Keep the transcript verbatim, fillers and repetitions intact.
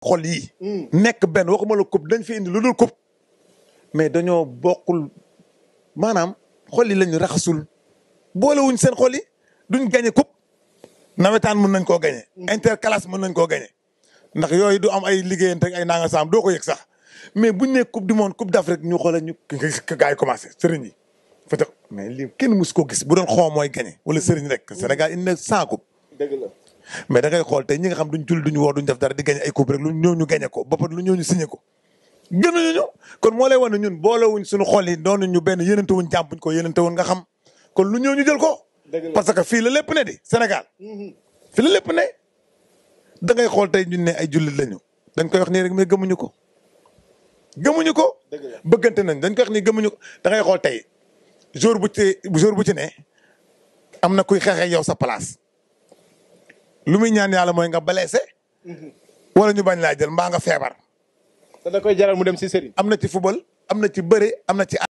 xol yi. nekk benn waxuma la coupe dañ fi indi lu dul coupe. mais dañoo bokkul maanaam xol yi lañu raxasul boolewuñ seen xol yi duñ gañe coupe nawetaan mën nañ koo gañe. interclasse mën nañ koo gañe. ndax yooyu du am ay liggéeyante ak ay nanga saam doo ko yëg sax mais buñ ne coupe du monde coupe d'Afrique ñu xoolal ñu gars yi commencé sëriñ yi. fa tax mais lii kenn mus koo gis bu doon xoo mooy gañe wala sëriñ rek Sénégal indi na cent coupe. dëgg la mais da ngay xool tey ñi nga xam duñ jul duñ woor duñ def dara di gañe ay coupe rek lu ñëw ñu gañe ko ba pare lu ñëw ñu signé ko. gënuñu ñu kon moo lay wan ne ñun boolewuñ suñu xol yi doonu ñu benn yénante wuñ jàmm buñ ko yénante woon nga xam kon lu ñëw ñu jël ko. parce que fii la lépp ne di Sénégal. fii la lépp ne da ngay xool tey ñun ne ay jullit lañu dañ koy wax nii rek mais gëmuñu ko. gëmuñu ko. bëggante nañ dañ koy wax nii gëmuñu ko da ngay xool tey jour bu ci jour bu ci ne am na kuy xeexee yow sa place lu muy ñaan yàlla mooy nga blessé. wala ñu bañ laa jël mbaa nga feebar. te da koy jaral mu dem si sëriñ. am na ci football am na ci bëre am na ci.